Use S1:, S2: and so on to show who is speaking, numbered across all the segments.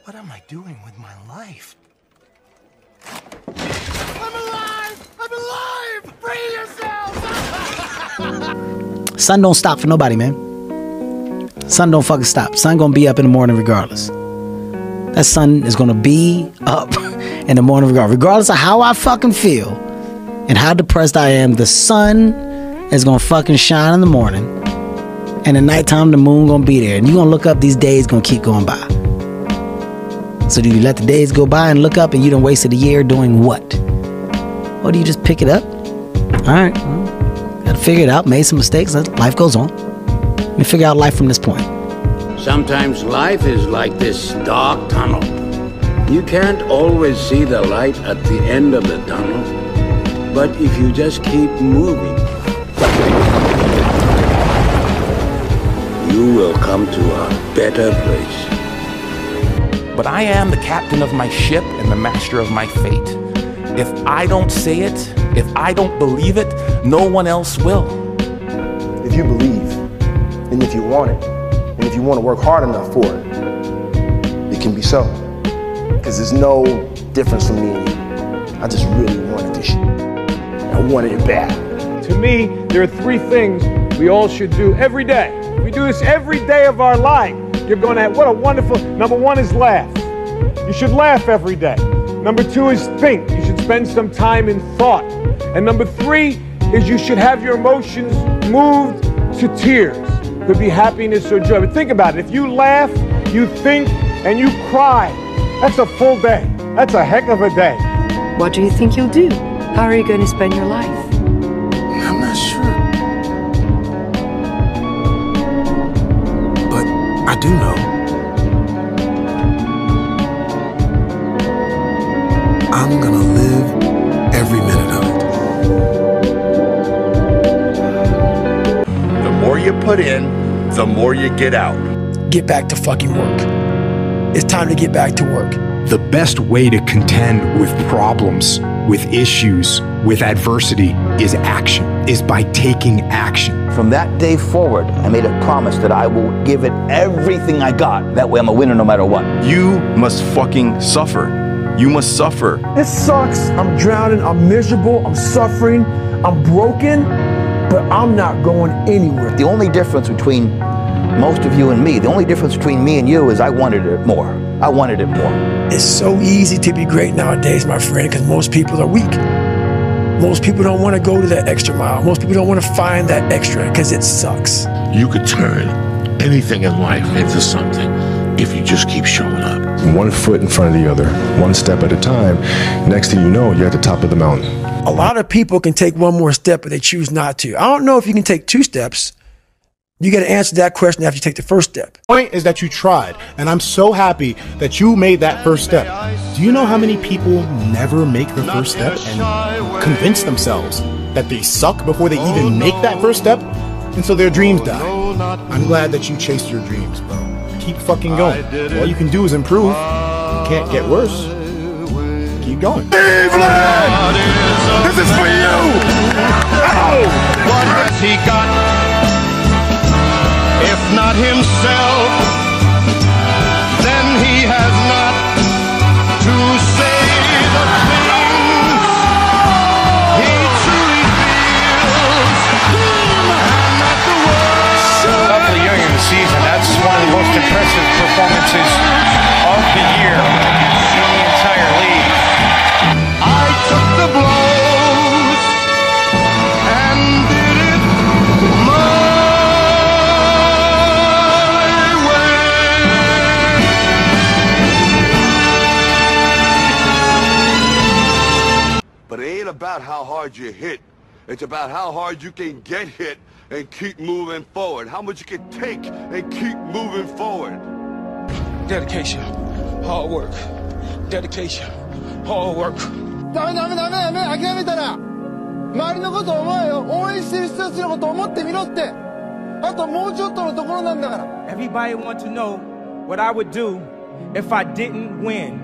S1: What am I doing with my life? I'm alive! I'm alive! Free yourselves!
S2: Sun don't stop for nobody, man. Sun don't fucking stop. Sun gonna be up in the morning regardless. That sun is gonna be up in the morning regardless of how I fucking feel and how depressed I am. The sun is gonna fucking shine in the morning, and at nighttime the moon gonna be there, and you gonna look up, these days gonna keep going by. So do you let the days go by and look up and you done wasted a year doing what? Or do you just pick it up? Alright, well, gotta figure it out, made some mistakes, life goes on. Let me figure out life from this point.
S3: Sometimes life is like this dark tunnel. You can't always see the light at the end of the tunnel, but if you just keep moving, you will come to a better place.
S4: But I am the captain of my ship and the master of my fate. If I don't say it, if I don't believe it, no one else will.
S5: If you believe, and if you want it, and if you want to work hard enough for it, it can be so. Because there's no difference from me and you. I just really wanted this shit. I wanted it bad.
S6: To me, there are three things we all should do every day. If we do this every day of our life, you're going to have, what a wonderful, number one is laugh. You should laugh every day. Number two is think. You should spend some time in thought. And number three is you should have your emotions moved to tears. Could be happiness or joy. But think about it. If you laugh, you think, and you cry, that's a full day. That's a heck of a day.
S7: What do you think you'll do? How are you going to spend your life?
S1: I'm not sure. But I do know. I'm gonna live every minute of it.
S8: The more you put in, the more you get out.
S9: Get back to fucking work. It's time to get back to work.
S10: The best way to contend with problems, with issues, with adversity is action, is by taking action.
S11: From that day forward, I made a promise that I will give it everything I got. That way I'm a winner no matter what.
S8: You must fucking suffer. You must suffer.
S5: It sucks. I'm drowning. I'm miserable. I'm suffering. I'm broken. But I'm not going anywhere.
S11: The only difference between most of you and me, the only difference between me and you is I wanted it more. I wanted it more.
S9: It's so easy to be great nowadays, my friend, because most people are weak. Most people don't want to go to that extra mile. Most people don't want to find that extra because it sucks.
S12: You could turn anything in life into something if you just keep showing up.
S5: One foot in front of the other, one step at a time. Next thing you know, you're at the top of the mountain.
S9: A lot of people can take one more step, but they choose not to. I don't know if you can take two steps. You got to answer that question after you take the first step.
S13: The point is that you tried, and I'm so happy that you made that first step. Do you know how many people never make the first step and convince themselves that they suck before they even make that first step? And so their dreams die. I'm glad that you chased your dreams, bro. Keep fucking going. All you can do is improve. You can't get worse. Keep going.
S8: Cleveland! This is for you! Oh! What has he got? If not himself, then he has not to say the things he truly feels. And that the world...
S14: Lovely young in the season. That's one of the most impressive performances of the year in the entire league.
S8: I took the blows and did it my way. But it ain't about how hard you hit. It's about how hard you can get hit and keep moving forward. How much you can take and keep moving forward.
S14: Dedication, hard work. Dedication, hard work.
S15: ダメ諦めたら周りのことを思えよ。応援してる人たちのことを思ってみろって。あともうちょっとのところなんだから。
S16: Everybody wants to know what I would do if I didn't win.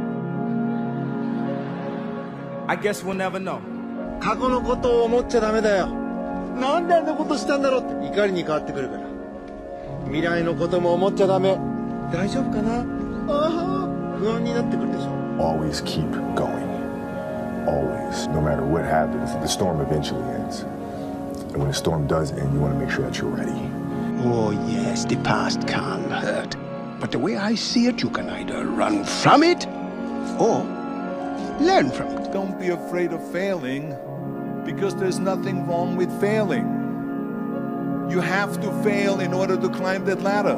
S16: I guess we'll never know.
S15: 過去のことを思っちゃダメだよ。なんであんなことしたんだろうって怒りに変わってくるから。未来のことも思っちゃダメ。大丈夫かな？ああ。 不安になってくるでしょ。
S5: Always keep going. Always. No matter what happens, the storm eventually ends. And when the storm does end, you want to make sure that you're ready.
S17: Oh, yes, the past can hurt. But the way I see it, you can either run from it or learn from it.
S18: Don't be afraid of failing, because there's nothing wrong with failing. You have to fail in order to climb that ladder.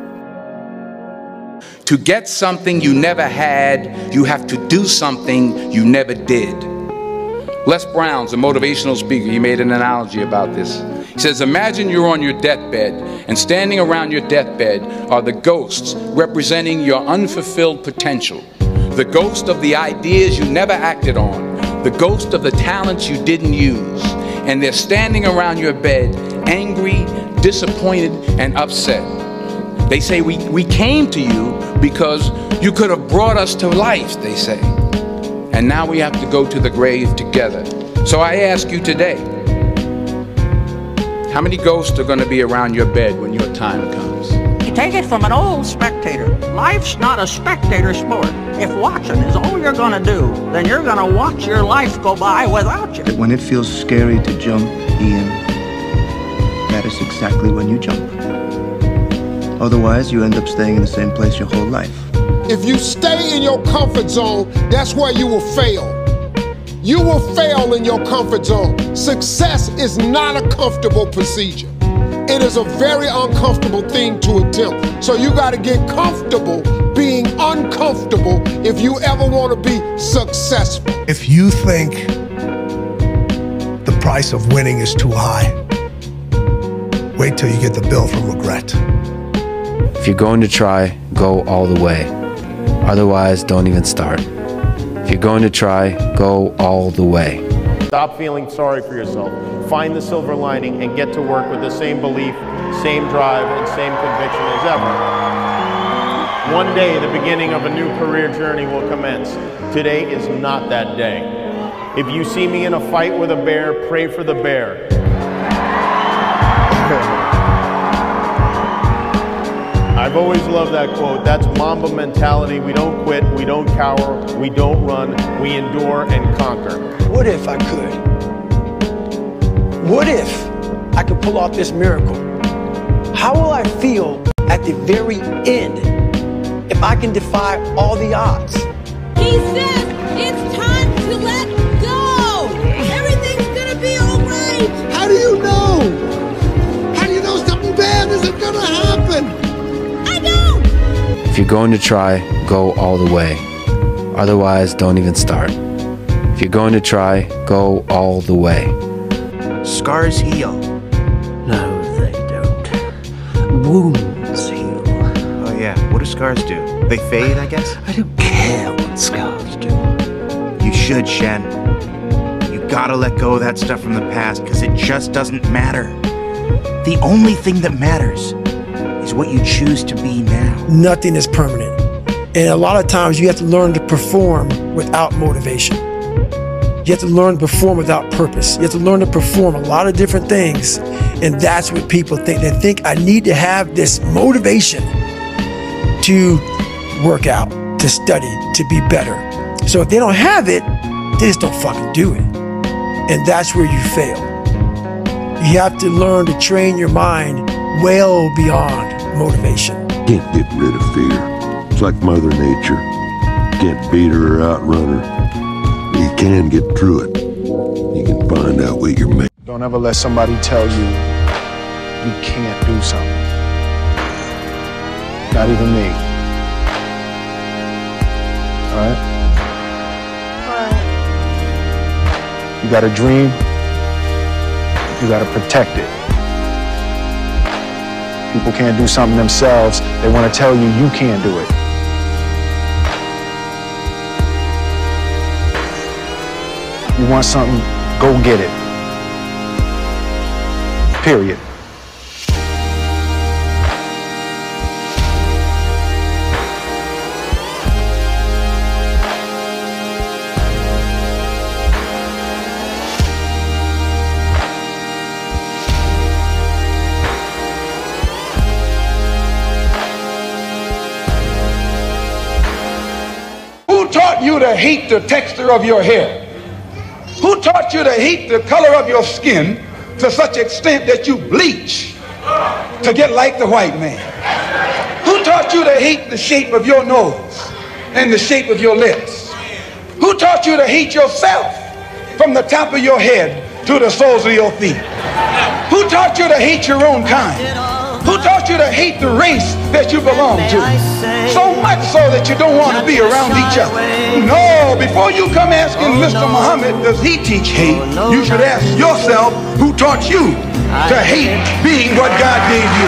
S19: To get something you never had, you have to do something you never did. Les Brown's a motivational speaker. He made an analogy about this. He says, imagine you're on your deathbed, and standing around your deathbed are the ghosts representing your unfulfilled potential. The ghost of the ideas you never acted on. The ghost of the talents you didn't use. And they're standing around your bed, angry, disappointed, and upset. They say, we came to you because you could have brought us to life, they say. And now we have to go to the grave together. So I ask you today, how many ghosts are going to be around your bed when your time comes?
S20: You take it from an old spectator. Life's not a spectator sport. If watching is all you're going to do, then you're going to watch your life go by without you.
S21: When it feels scary to jump, Ian, that is exactly when you jump. Otherwise, you end up staying in the same place your whole life.
S22: If you stay in your comfort zone, that's where you will fail. You will fail in your comfort zone. Success is not a comfortable procedure. It is a very uncomfortable thing to attempt. So you got to get comfortable being uncomfortable if you ever want to be successful.
S9: If you think the price of winning is too high, wait till you get the bill from regret.
S23: If you're going to try, go all the way. Otherwise, don't even start. If you're going to try, go all the way.
S24: Stop feeling sorry for yourself. Find the silver lining and get to work with the same belief, same drive, and same conviction as ever. One day, the beginning of a new career journey will commence. Today is not that day. If you see me in a fight with a bear, pray for the bear. I've always loved that quote. That's Mamba mentality. We don't quit, we don't cower, we don't run, we endure and conquer.
S9: What if I could? What if I could pull off this miracle? How will I feel at the very end if I can defy all the odds?
S25: He says it's time to let go. Everything's gonna be all right.
S22: How do you know? How do you know something bad isn't gonna happen?
S23: If you're going to try, go all the way. Otherwise, don't even start. If you're going to try, go all the way.
S21: Scars heal.
S17: No, they don't. Wounds heal.
S21: Oh yeah, what do scars do? They fade, I guess?
S17: I don't care what scars do.
S21: You should, Shen. You gotta let go of that stuff from the past, because it just doesn't matter. The only thing that matters is what you choose to be now.
S9: Nothing is permanent. And a lot of times you have to learn to perform without motivation. You have to learn to perform without purpose. You have to learn to perform a lot of different things. And that's what people think. They think I need to have this motivation to work out, to study, to be better. So if they don't have it, they just don't fucking do it. And that's where you fail. You have to learn to train your mind well beyond motivation.
S26: Can't get rid of fear. It's like Mother Nature. Can't beat her or outrun her. You can get through it. You can find out what you're made.
S5: Don't ever let somebody tell you you can't do something. Not even me. All right? You got a dream. You got to protect it. People can't do something themselves. They want to tell you you can't do it. You want something, go get it. Period.
S1: taught you to hate the texture of your hair? Who taught you to hate the color of your skin to such extent that you bleach to get like the white man? Who taught you to hate the shape of your nose and the shape of your lips? Who taught you to hate yourself from the top of your head to the soles of your feet? Who taught you to hate your own kind? Who taught you to hate the race that you belong to? So much so that you don't want to be around each other. No, before you come asking Mr. Muhammad, does he teach hate? You should ask yourself, who taught you to hate being what God gave you?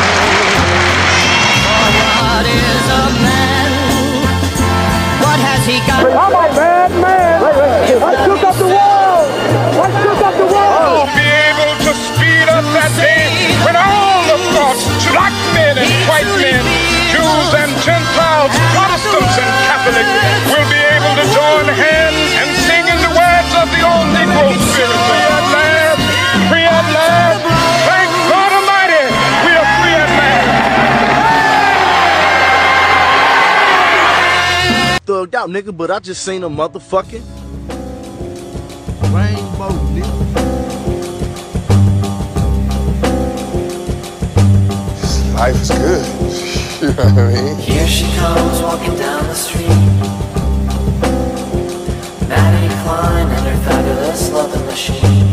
S2: What is a man? What has he got?
S15: I'm a bad man. I shook up the world. I shook up the world.
S14: Be able to speed up that day when all the thoughts, black men and white men, Jews and Gentiles, Protestants and Catholics, will be able to join hands and sing in the words of the old Negro spirit. Free at last, free at last. Thank God Almighty, we are free at last.
S3: Thugged out, nigga, but I just seen a motherfucking rainbow, nigga.
S5: Life is good. You know what I mean?
S4: Here she comes walking down the street. Maddie Klein and her fabulous loving machine.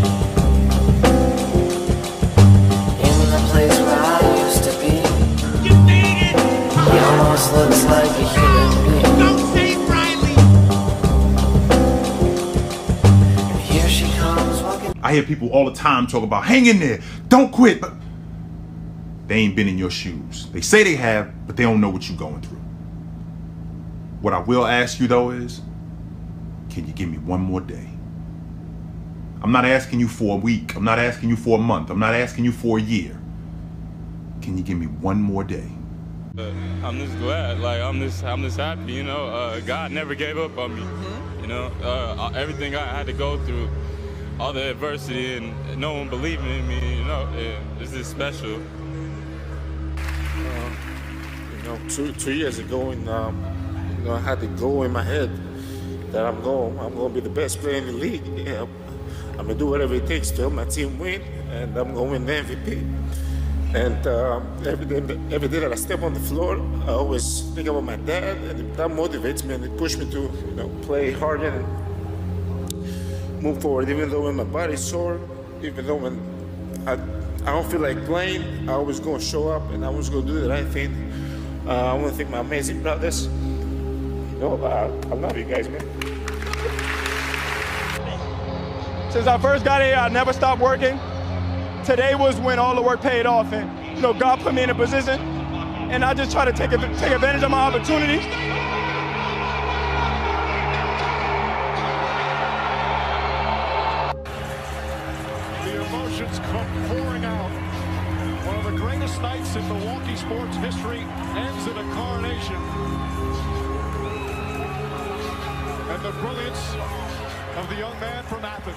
S4: In the place where I used to be. He almost looks like a human being. Don't say Riley. And here she comes walking.
S6: I hear people all the time talk about hang in there, don't quit, but they ain't been in your shoes. They say they have, but they don't know what you're going through. What I will ask you though is, can you give me one more day? I'm not asking you for a week. I'm not asking you for a month. I'm not asking you for a year. Can you give me one more day?
S7: I'm just glad, like I'm just happy, you know. God never gave up on me, you know. Everything I had to go through, all the adversity and no one believing in me, you know, it's just special.
S27: You know, two years ago, and you know, I had the goal in my head that I'm gonna be the best player in the league. Yeah, I'm gonna do whatever it takes to help my team win, and I'm gonna win the MVP. And every day that I step on the floor, I always think about my dad, and that motivates me and it pushes me to, you know, play harder and move forward. Even though when my body's sore, even though when I don't feel like playing, I always gonna show up and I always gonna do the right thing. I want to thank my amazing brothers. You know, I love you guys, man.
S16: Since I first got here, I never stopped working. Today was when all the work paid off, and you know, God put me in a position, and I just try to take advantage of my opportunities.
S14: The emotions come pouring out. One of the greatest nights in Milwaukee sports history ends in a coronation. And the brilliance of the young man from Athens.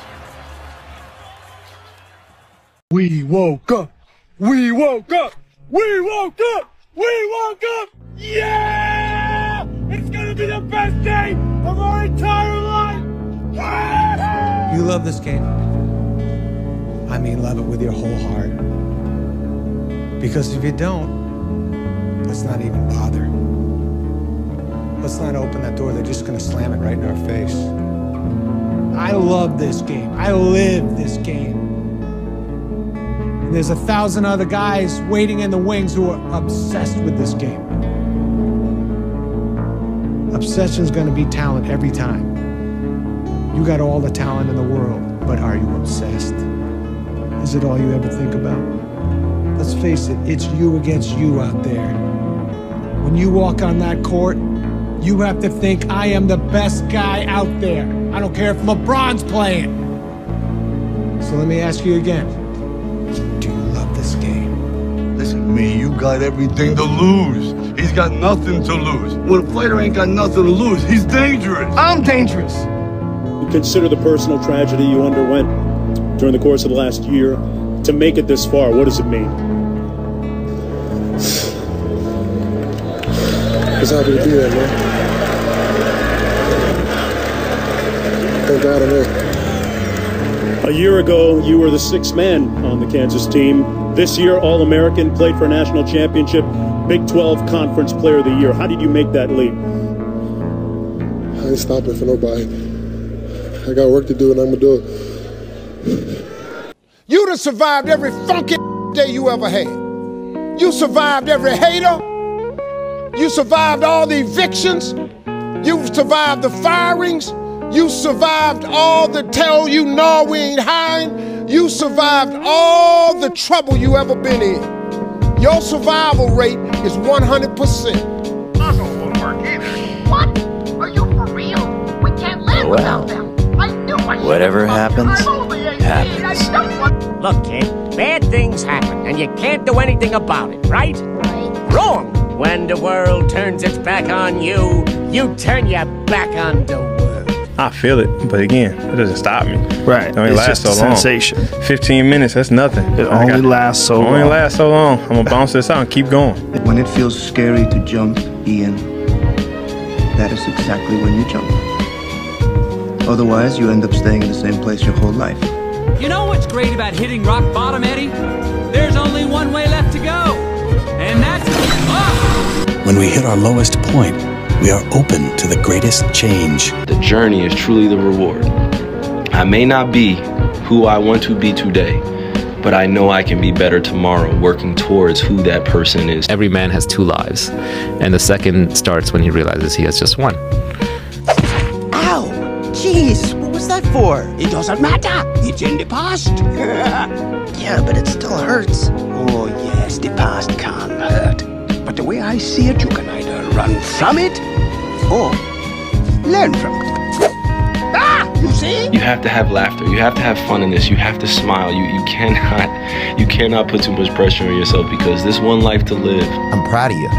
S15: We woke up. We woke up. We woke up. We woke up. Yeah! It's gonna be the best day of our entire life.
S28: You love this game. I mean, love it with your whole heart. Because if you don't, let's not even bother. Let's not open that door. They're just gonna slam it right in our face. I love this game. I live this game. And there's 1,000 other guys waiting in the wings who are obsessed with this game. Obsession's gonna be talent every time. You got all the talent in the world, but are you obsessed? Is it all you ever think about? Let's face it, it's you against you out there. When you walk on that court, you have to think, I am the best guy out there. I don't care if LeBron's playing. So let me ask you again. Do you love this game?
S8: Listen to me, you got everything to lose. He's got nothing to lose. When a fighter ain't got nothing to lose, he's dangerous. I'm dangerous.
S29: Consider the personal tragedy you underwent during the course of the last year. To make it this far, what does it mean?
S28: I was happy to be there, man.
S22: thank God I'm here.
S29: A year ago, you were the sixth man on the Kansas team. This year, All-American, played for a national championship, Big 12 Conference Player of the Year. How did you make that leap?
S22: I ain't stopping for nobody. I got work to do and I'm gonna do it. You done survived every funky day you ever had. You survived every hater. You survived all the evictions. You survived the firings. You survived all the tell you no, we ain't hiring. You survived all the trouble you ever been in. Your survival rate is 100%.
S10: Muscle won't work either. What? Are you for real? We can't live without them. I knew I should.
S11: Whatever happens, happens.
S12: Look, kid, bad things happen, and you can't do anything about it, right? Right. Wrong! When the world turns its back on you, you turn your back on the world.
S13: I feel it, but again, it doesn't stop me.
S18: Right.
S13: It only
S18: it's
S13: lasts
S18: just
S13: so
S18: a
S13: long.
S18: sensation.
S13: 15 minutes, that's nothing.
S18: It only lasts so long.
S13: Only lasts so long. I'm gonna bounce this out and keep going.
S21: When it feels scary to jump, Ian, that is exactly when you jump. Otherwise, you end up staying in the same place your whole life.
S19: You know what's great about hitting rock bottom, Eddie? There's only one way left to go, and that's up!
S20: When we hit our lowest point, we are open to the greatest change.
S23: The journey is truly the reward. I may not be who I want to be today, but I know I can be better tomorrow, working towards who that person is.
S24: Every man has two lives, and the second starts when he realizes he has just one.
S17: Ow! Jeez, what was that for? It doesn't matter. It's in the past.
S21: Yeah, but it still hurts.
S17: Oh, yes, the past can hurt. But the way I see it, you can either run from it or learn from it. Ah! You see?
S23: You have to have laughter. You have to have fun in this. You have to smile. You cannot put too much pressure on yourself because there's one life to live.
S11: I'm proud of you.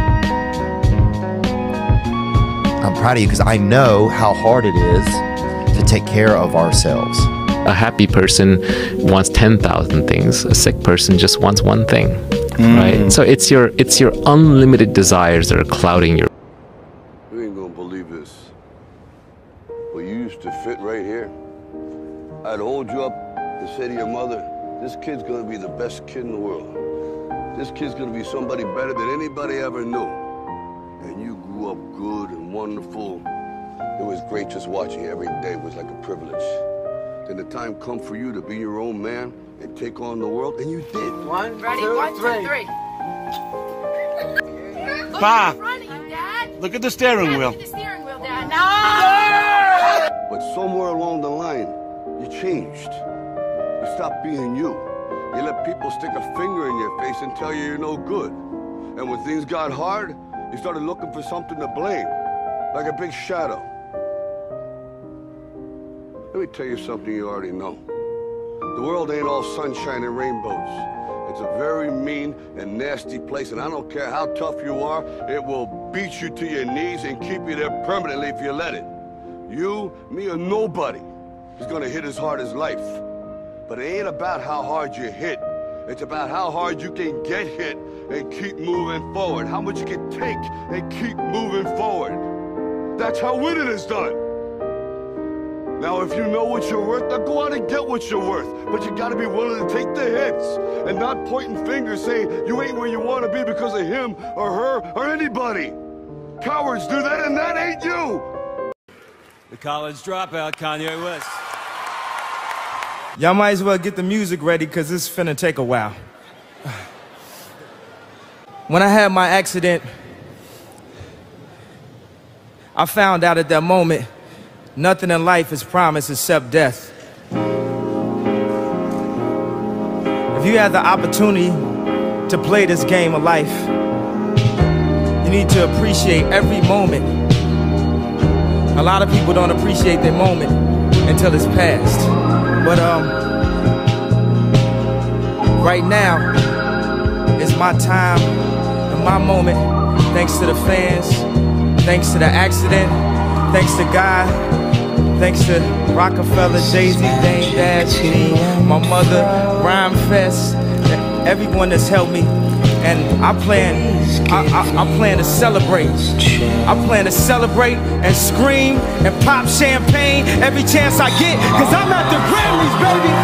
S11: I'm proud of you because I know how hard it is to take care of ourselves.
S24: A happy person wants 10,000 things. A sick person just wants one thing, right? So it's your unlimited desires that are clouding your.
S8: You ain't gonna believe this. Well, you used to fit right here. I'd hold you up and say to your mother, this kid's gonna be the best kid in the world. This kid's gonna be somebody better than anybody ever knew. And you grew up good and wonderful. It was great just watching you every day. It was like a privilege. Then the time come for you to be your own man and take on the world, and you did.
S10: Ready? One, two, three.
S25: Pa, look at the steering wheel.
S10: Look at the steering wheel, Dad. No!
S8: But somewhere along the line, you changed. You stopped being you. You let people stick a finger in your face and tell you you're no good. And when things got hard, you started looking for something to blame, like a big shadow. Let me tell you something you already know. The world ain't all sunshine and rainbows. It's a very mean and nasty place, and I don't care how tough you are, it will beat you to your knees and keep you there permanently if you let it. You, me, or nobody is gonna hit as hard as life. But it ain't about how hard you hit. It's about how hard you can get hit and keep moving forward. How much you can take and keep moving forward. That's how winning is done. Now, if you know what you're worth, now go out and get what you're worth. But you gotta be willing to take the hits and not pointing fingers saying you ain't where you wanna be because of him or her or anybody. Cowards do that, and that ain't you.
S30: The college dropout, Kanye West.
S16: Y'all might as well get the music ready because it's finna take a while. When I had my accident, I found out at that moment nothing in life is promised except death. If you had the opportunity to play this game of life, you need to appreciate every moment. A lot of people don't appreciate their moment until it's past. But right now is my time and my moment. Thanks to the fans, thanks to the accident, thanks to God, thanks to Rockefeller, Jay-Z, Dame Dash, me, my mother, Rhyme Fest, everyone that's helped me. And I plan I plan to celebrate. I plan to celebrate and scream and pop champagne every chance I get, cause I'm at the Grammys, baby.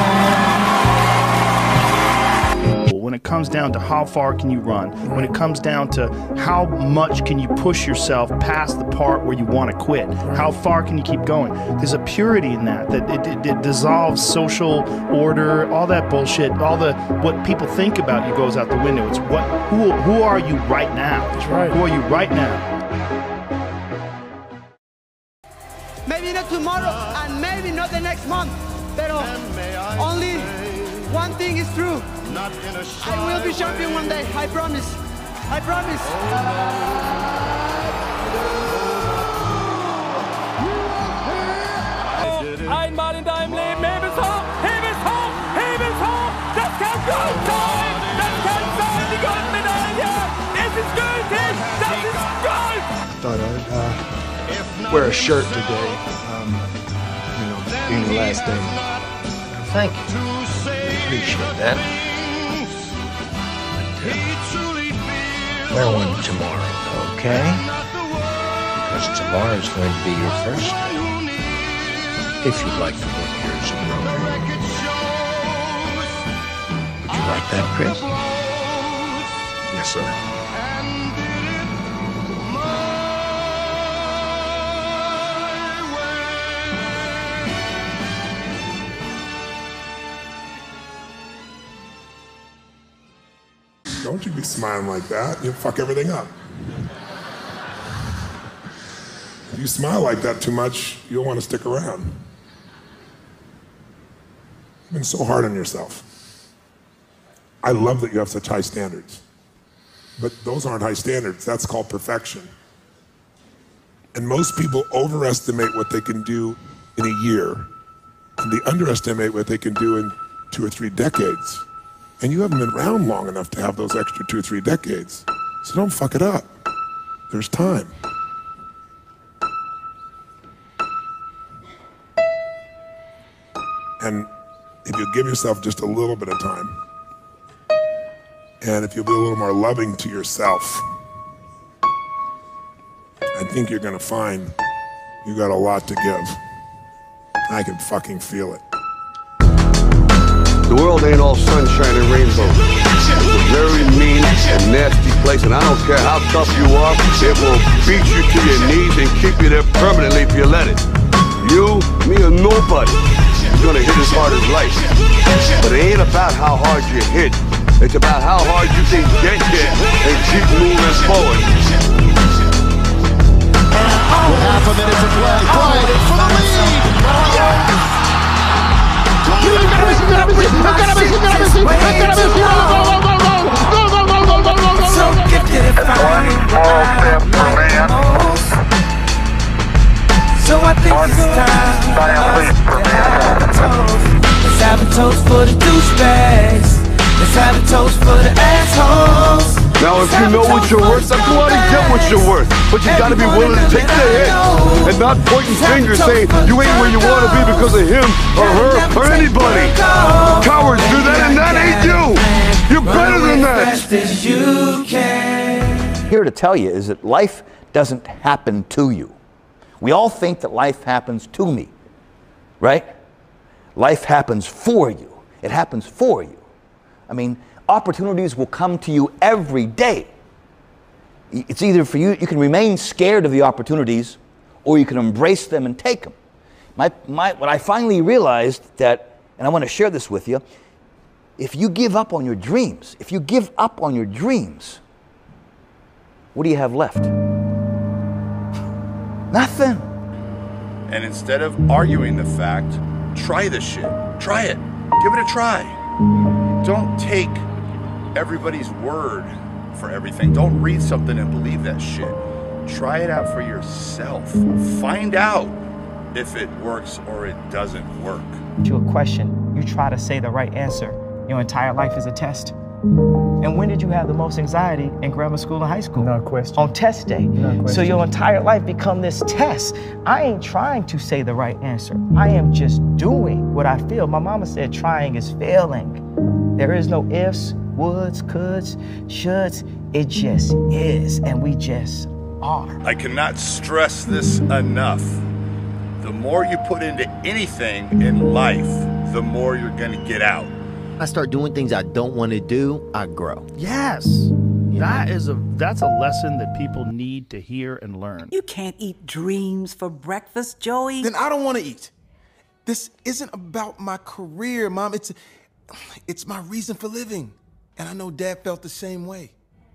S1: When it comes down to how far can you run, when it comes down to how much can you push yourself past the part where you want to quit, how far can you keep going, there's a purity in that it dissolves social order, all that bullshit, all the what people think about you goes out the window. It's who are you right now? That's right. Who are you right now?
S2: Maybe not tomorrow and maybe not the next month, but only one thing is true. I will be champion one day, I promise. I promise.
S15: Einmal in deinem Leben, heb es hoch, heb es hoch, heb es hoch. Das kann Gold sein, das kann sein, die Goldmedaille. Es ist gültig, das ist Gold.
S3: Thought I'd wear a shirt today, being the last day.
S4: Thank you. Appreciate that. Wear one tomorrow, okay? Because tomorrow's going to be your first day. If you'd like to work here as a broker. Would you like that, Chris?
S3: Yes, sir.
S5: Don't you be smiling like that. You'll fuck everything up. If you smile like that too much, you'll want to stick around. You've been so hard on yourself. I love that you have such high standards. But those aren't high standards. That's called perfection. And most people overestimate what they can do in a year, and they underestimate what they can do in 2 or 3 decades. And you haven't been around long enough to have those extra 2 or 3 decades. So don't fuck it up. There's time. And if you give yourself just a little bit of time, and if you'll be a little more loving to yourself, I think you're gonna find you got a lot to give. I can fucking feel it.
S8: The world ain't all sunshine and rainbows. It's a very mean and nasty place, and I don't care how tough you are, it will beat you to your knees and keep you there permanently if you let it. You, me, or nobody is gonna hit as hard as life. But it ain't about how hard you hit. It's about how hard you can get hit and keep moving forward.
S15: Half a minute to play. Bryant in for the lead. So gifted at finding what I like most. So I think it's time for us to have a toast. Let's have a toast for the douchebags. Let's have a toast for the assholes.
S8: Now if you know what you're worth, then go out and get what you're worth. But you gotta be willing to take the hit and not pointing fingers saying you ain't where you wanna be because of him or her or anybody. Cowards do that and that ain't you. You're better than that.
S6: Here to tell you is that life doesn't happen to you. We all think that life happens to me, right? Life happens for you. It happens for you. I mean, opportunities will come to you every day. It's either for you, you can remain scared of the opportunities, or you can embrace them and take them. What I finally realized that, and I want to share this with you, if you give up on your dreams, what do you have left? Nothing.
S7: And instead of arguing the fact, try this shit. Try it. Give it a try. Don't take everybody's word for everything. Don't read something and believe that shit. Try it out for yourself. Find out if it works or it doesn't work.
S16: To a question, you try to say the right answer. Your entire life is a test. And when did you have the most anxiety in grammar school and high school? No question. On test day. No question. So your entire life become this test. I ain't trying to say the right answer. I am just doing what I feel. My mama said trying is failing. There is no ifs,
S9: woulds, coulds, shoulds. It just is, and we just are.
S7: I cannot stress this enough. The more you put into anything in life, the more you're gonna get out.
S11: I start doing things I don't want to do, I grow.
S1: Yes. That's a lesson that people need to hear and learn.
S12: You can't eat dreams for breakfast, Joey.
S13: Then I don't want to eat. This isn't about my career, Mom. It's my reason for living. And I know Dad felt the same way.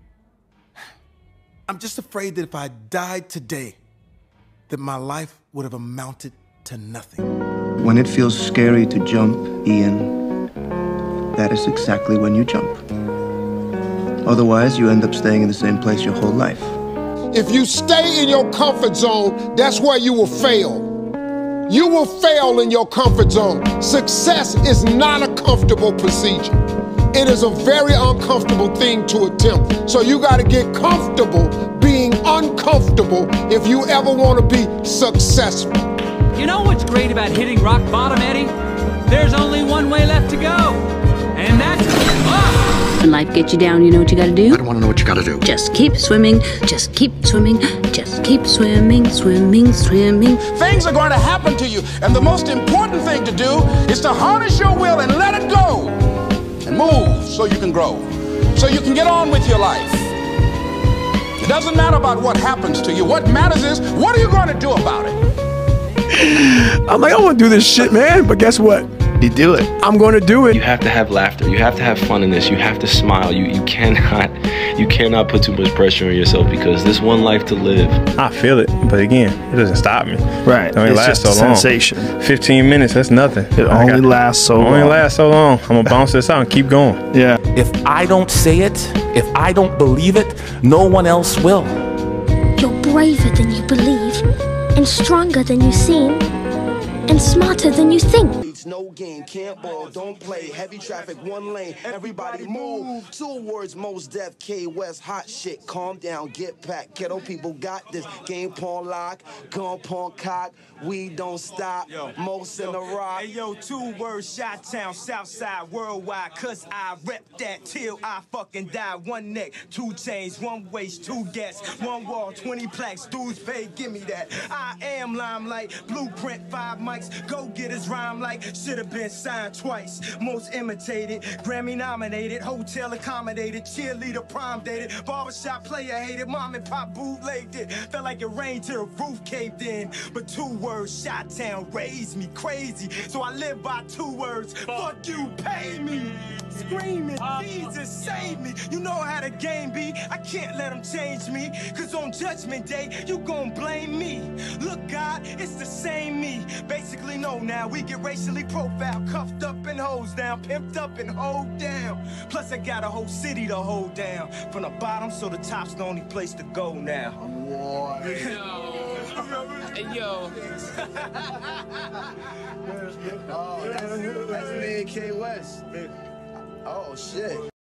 S13: I'm just afraid that if I died today, that my life would have amounted to nothing.
S14: When it feels scary to jump, Ian, that is exactly when you jump. Otherwise, you end up staying in the same place your whole life.
S18: If you stay in your comfort zone, that's where you will fail. You will fail in your comfort zone. Success is not a comfortable procedure. It is a very uncomfortable thing to attempt. So you gotta get comfortable being uncomfortable if you ever wanna be successful.
S19: You know what's great about hitting rock bottom, Eddie? There's only one way left to go, and that's up!
S22: When life gets you down, you know what you gotta do?
S26: I don't want to know what you gotta do.
S22: Just keep swimming, just keep swimming, just keep swimming, swimming, swimming.
S27: Things are going to happen to you, and the most important thing to do is to harness your will and let it go. And move so you can grow, so you can get on with your life. It doesn't matter about what happens to you. What matters is, what are you going to do about it?
S3: I'm like, I want to do this shit, man. But guess what?
S1: You do it.
S3: I'm going to do it.
S23: You have to have laughter. You have to have fun in this. You have to smile. You cannot put too much pressure on yourself because there's one life to live.
S28: I feel it, but again, it doesn't stop me.
S1: Right.
S28: It only lasts so long.
S1: Sensation.
S28: 15 minutes, that's nothing.
S1: It only lasts so long.
S28: Only lasts so long. I'm gonna bounce this out and keep going.
S1: Yeah.
S29: If I don't say it, if I don't believe it, no one else will.
S31: You're braver than you believe, and stronger than you seem, and smarter than you think.
S32: No game, can't ball, don't play. Heavy traffic, one lane. Everybody move. 2 words, Mos Def, K West, hot shit. Calm down, get packed. Ghetto people got this. Game pawn lock, gun pawn cock. We don't stop. Most in the rock.
S16: Hey yo, 2 words, Chi-Town, Southside, worldwide. Cause I rep that till I fucking die. 1 neck, 2 chains, 1 waist, 2 gas, 1 wall, 20 plaques. Dudes pay, give me that. I am limelight, blueprint, 5 mics. Go get his rhyme like. Should've been signed twice. Most imitated, Grammy nominated, hotel accommodated, cheerleader prom dated, barbershop player hated, mom and pop bootlegged it. Felt like it rained till the roof caved in. But 2 words, Chi-Town raised me crazy. So I live by 2 words. Fuck you, pay me. Screaming, Jesus save me. You know how the game be. I can't let them change me. Cause on Judgment Day, you gon' blame me. Look, God, it's the same me. Basically, no, now we get racially profiled, cuffed up and hosed down, pimped up and hold down. Plus, I got a whole city to hold down. From the bottom, so the top's the only place to go now.
S19: Hey, yo.
S32: Oh, that's me and K West. Oh, shit.